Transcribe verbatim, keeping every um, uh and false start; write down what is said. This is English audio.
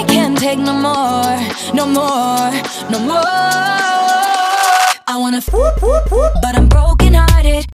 I can't take no more, no more, no more. I wanna f, but I'm broken hearted.